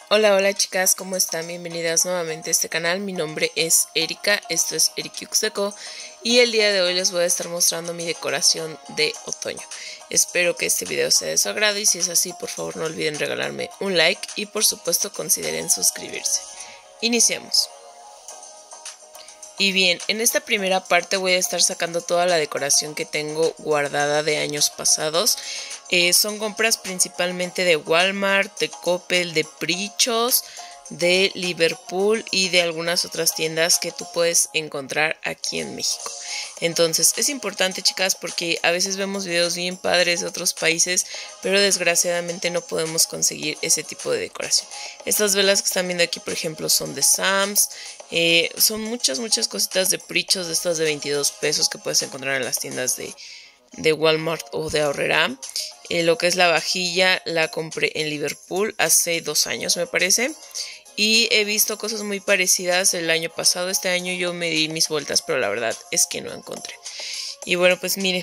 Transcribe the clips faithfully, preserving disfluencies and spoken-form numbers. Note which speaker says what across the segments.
Speaker 1: Hola, hola chicas, ¿cómo están? Bienvenidas nuevamente a este canal. Mi nombre es Erika, esto es Ericux Deco y el día de hoy les voy a estar mostrando mi decoración de otoño. Espero que este video sea de su agrado y si es así, por favor no olviden regalarme un like y por supuesto consideren suscribirse. Iniciemos. Y bien, en esta primera parte voy a estar sacando toda la decoración que tengo guardada de años pasados. Eh, son compras principalmente de Walmart, de Coppel, de Prichos, de Liverpool y de algunas otras tiendas que tú puedes encontrar aquí en México. Entonces es importante, chicas, porque a veces vemos videos bien padres de otros países, pero desgraciadamente no podemos conseguir ese tipo de decoración. Estas velas que están viendo aquí, por ejemplo, son de Sam's. Eh, son muchas, muchas cositas de Prichos, de estas de veintidós pesos que puedes encontrar en las tiendas de, de Walmart o de Aurrera. Eh, lo que es la vajilla la compré en Liverpool hace dos años, me parece. Y he visto cosas muy parecidas el año pasado. Este año yo me di mis vueltas, pero la verdad es que no encontré. Y bueno, pues miren.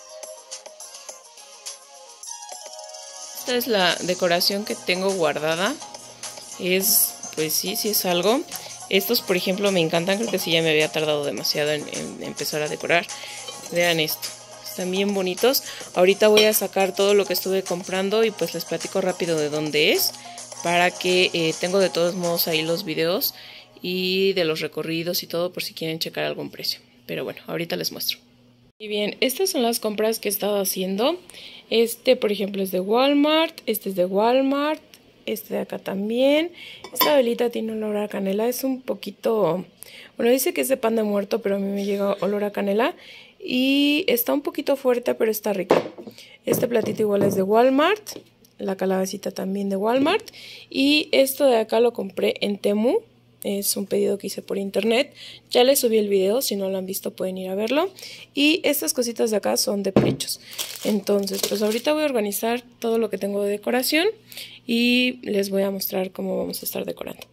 Speaker 1: Esta es la decoración que tengo guardada. Es, pues sí, sí es algo. Estos, por ejemplo, me encantan. Creo que sí ya me había tardado demasiado en, en empezar a decorar. Vean esto. Están bien bonitos. Ahorita voy a sacar todo lo que estuve comprando y pues les platico rápido de dónde es. Para que eh, tengo de todos modos ahí los videos y de los recorridos y todo por si quieren checar algún precio. Pero bueno, ahorita les muestro. Y bien, estas son las compras que he estado haciendo. Este, por ejemplo, es de Walmart. Este es de Walmart. Este de acá también. Esta velita tiene olor a canela. Es un poquito... Bueno, dice que es de pan de muerto, pero a mí me llega olor a canela. Y está un poquito fuerte, pero está rica. Este platito igual es de Walmart. La calabacita también de Walmart. Y esto de acá lo compré en Temu. Es un pedido que hice por internet. Ya les subí el video. Si no lo han visto pueden ir a verlo. Y estas cositas de acá son de Prichos. Entonces pues ahorita voy a organizar todo lo que tengo de decoración. Y les voy a mostrar cómo vamos a estar decorando.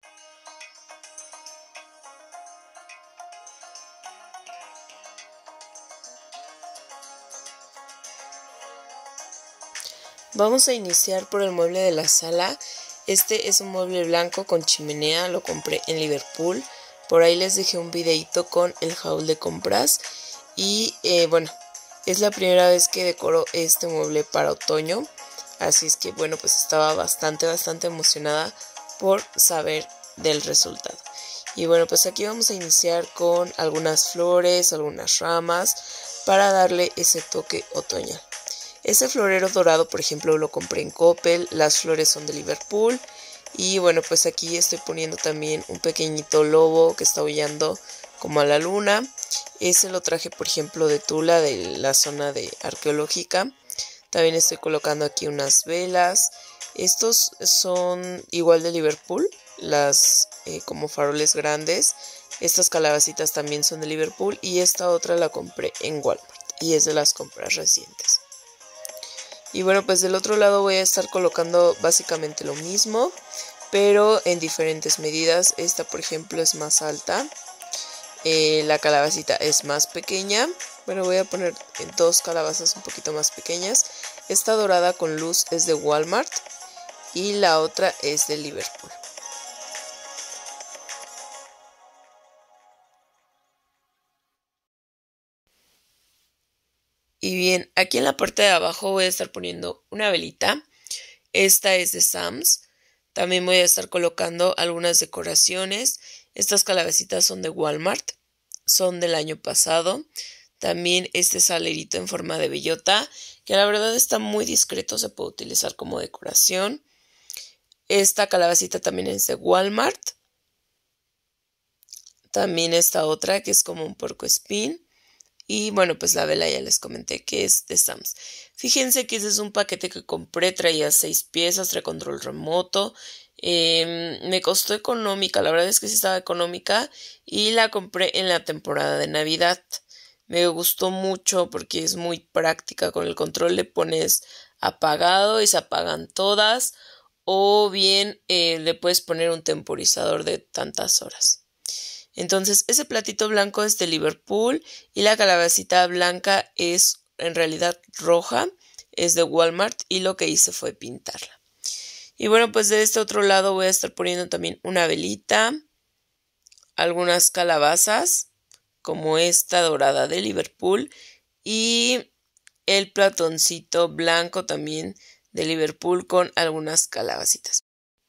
Speaker 1: Vamos a iniciar por el mueble de la sala. Este es un mueble blanco con chimenea, lo compré en Liverpool. Por ahí les dejé un videito con el haul de compras. Y eh, bueno, es la primera vez que decoro este mueble para otoño. Así es que bueno, pues estaba bastante, bastante emocionada por saber del resultado. Y bueno, pues aquí vamos a iniciar con algunas flores, algunas ramas, para darle ese toque otoñal. Ese florero dorado, por ejemplo, lo compré en Coppel, las flores son de Liverpool. Y bueno, pues aquí estoy poniendo también un pequeñito lobo que está aullando como a la luna. Ese lo traje, por ejemplo, de Tula, de la zona de arqueológica. También estoy colocando aquí unas velas. Estos son igual de Liverpool, las eh, como faroles grandes. Estas calabacitas también son de Liverpool y esta otra la compré en Walmart y es de las compras recientes. Y bueno, pues del otro lado voy a estar colocando básicamente lo mismo, pero en diferentes medidas. Esta, por ejemplo, es más alta. Eh, la calabacita es más pequeña. Bueno, voy a poner dos calabazas un poquito más pequeñas. Esta dorada con luz es de Walmart y la otra es de Liverpool. Y bien, aquí en la parte de abajo voy a estar poniendo una velita. Esta es de Sam's. También voy a estar colocando algunas decoraciones. Estas calabacitas son de Walmart. Son del año pasado. También este salerito en forma de bellota, que la verdad está muy discreto. Se puede utilizar como decoración. Esta calabacita también es de Walmart. También esta otra que es como un puercoespín. Y bueno, pues la vela ya les comenté que es de Sam's. Fíjense que ese es un paquete que compré, traía seis piezas, trae control remoto. Eh, me costó económica, la verdad es que sí estaba económica y la compré en la temporada de Navidad. Me gustó mucho porque es muy práctica, con el control le pones apagado y se apagan todas o bien eh, le puedes poner un temporizador de tantas horas. Entonces ese platito blanco es de Liverpool y la calabacita blanca es en realidad roja, es de Walmart y lo que hice fue pintarla. Y bueno, pues de este otro lado voy a estar poniendo también una velita, algunas calabazas, como esta dorada de Liverpool, y el platoncito blanco también de Liverpool con algunas calabacitas.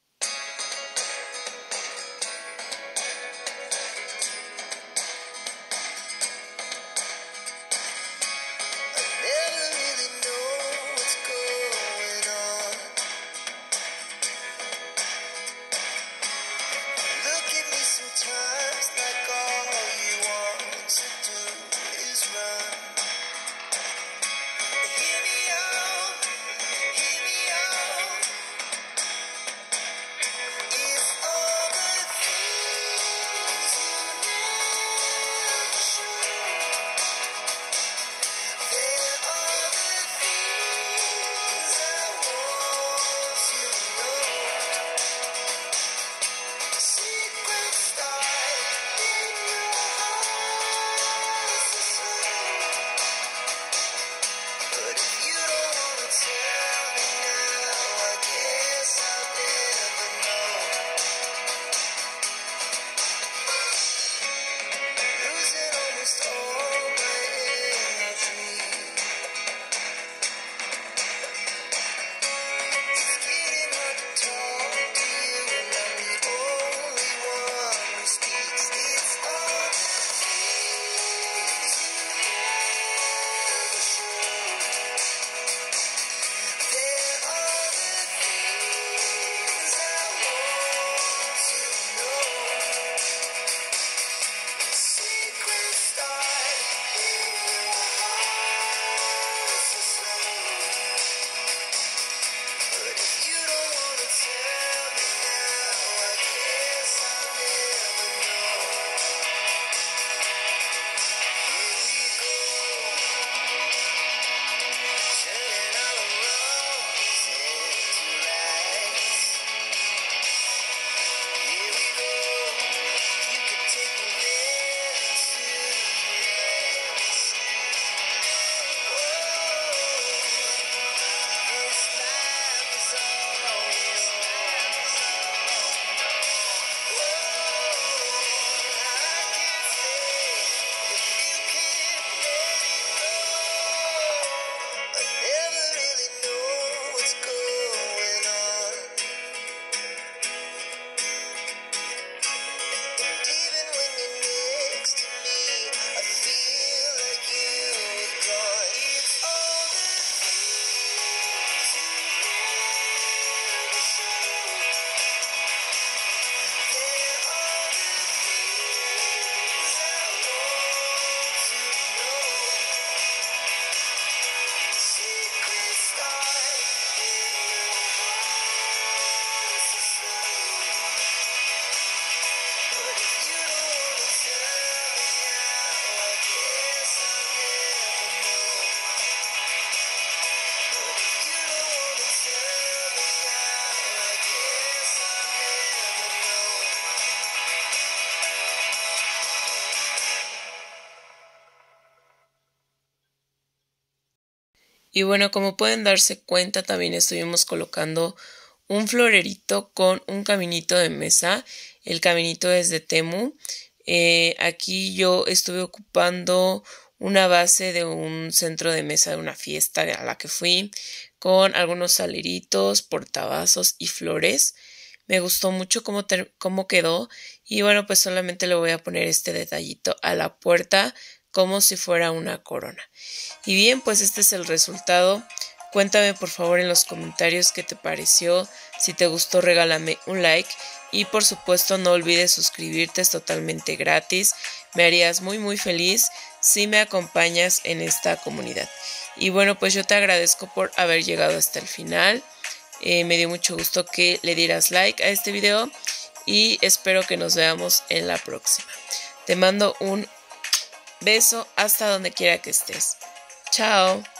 Speaker 1: Y bueno, como pueden darse cuenta, también estuvimos colocando un florerito con un caminito de mesa. El caminito es de Temu. Eh, aquí yo estuve ocupando una base de un centro de mesa de una fiesta a la que fui, con algunos saleritos, portavasos y flores. Me gustó mucho cómo, cómo quedó, y bueno, pues solamente le voy a poner este detallito a la puerta como si fuera una corona. Y bien, pues este es el resultado. Cuéntame por favor en los comentarios qué te pareció. Si te gustó, regálame un like. Y por supuesto no olvides suscribirte, es totalmente gratis. Me harías muy muy feliz si me acompañas en esta comunidad. Y bueno, pues yo te agradezco por haber llegado hasta el final. Eh, me dio mucho gusto que le dieras like a este video. Y espero que nos veamos en la próxima. Te mando un beso hasta donde quiera que estés. Chao.